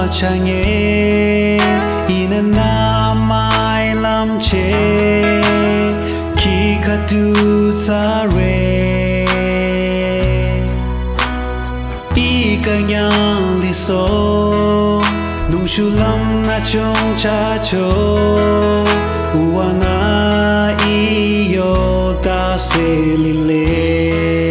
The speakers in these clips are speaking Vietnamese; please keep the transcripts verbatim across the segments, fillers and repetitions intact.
chẳng nghe in na mai làm chê khi khát tu xa re đi cả nhang đi số nụ shu lam na chong cha cho uana iyo ta se lile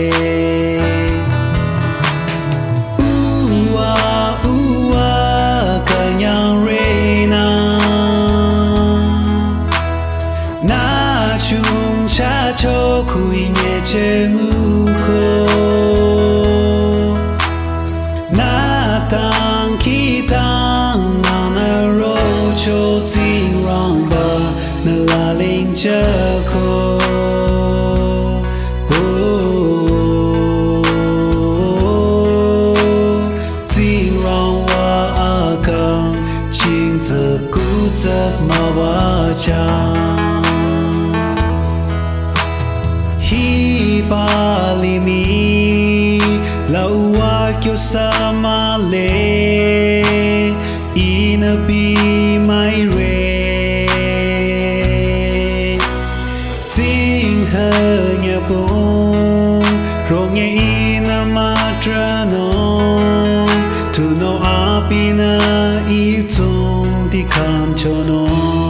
cha cho kui nhẹ che ngu ko na tang ki tang na na ro cho zing rang ba na la ling cha ko zing rang wa a kang jing ze gu ze ma wa chang hi bali mi lawa kyo sama le ina bi mai re ting ha nya po rong ye ina ma trano tu no apina i tung di kam chono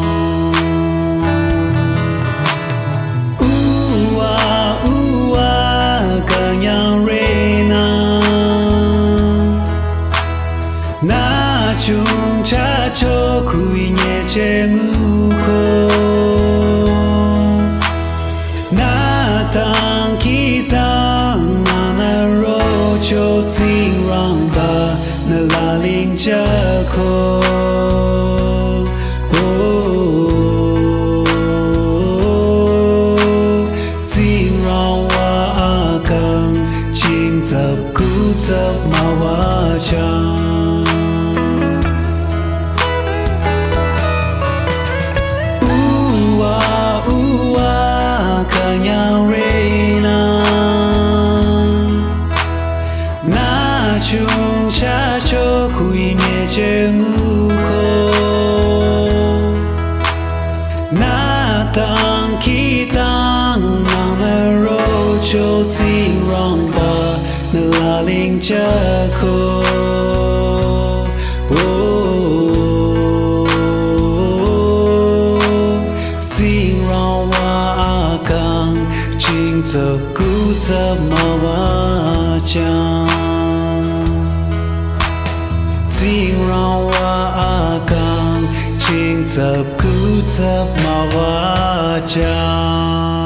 na chung cha cho kui nhẹ che ngu ko na tang ki tang na na ro cho zing rang ba na la ling cha ko zing rang wa a kang jing zap gu zap ma wa chang chung cha cho kui nhẹ che ngu ko na tang ki tang na na ro cho zing rang ba na la ling cha ko zing rang wa a kang jing ze gu ze ma wa chang zing rang wa a kang jing zap gu zap ma wa chang